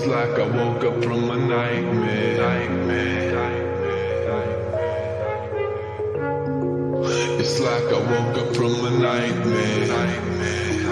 like I woke up from a nightmare. It's like I woke up from a nightmare.